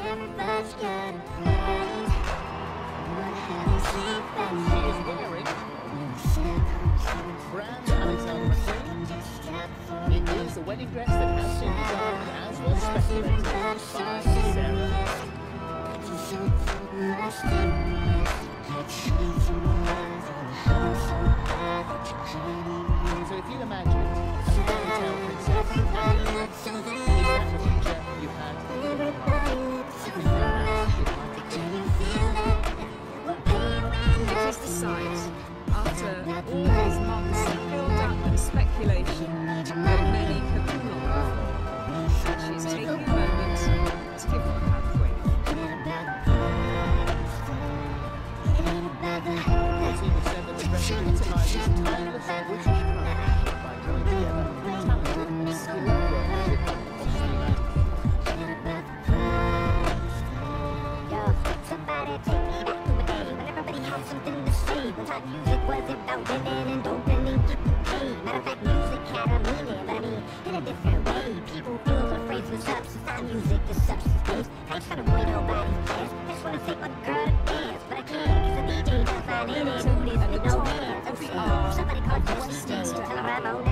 Everybody's got a price. What have you seen from me? She is wearing brand Alexander McQueen. It is a wedding dress that has been designed as was speculated by Sarah. So if you imagine a fairy tale princess, is that the picture you had? It is the site, after all these months of build-up and speculation, that many have been looking for. And she's taking a moment to give them her quick. The team have said that the dress utilises timeless British craft by drawing together talented and skilled workmanship of Austin Magic. Somebody take me back to a day when everybody had something to say. When time music was about women and opening to pay. Matter of fact, music had a meaning, but I mean, in a different way. People feel the phrase was substance, not music is substance based. I ain't trying to boy nobody cares. I just wanna take my girl to dance, but I can't, cause the DJ does not in it. Who this with no hands? I'm saying, somebody called Westminster, tell her I'm on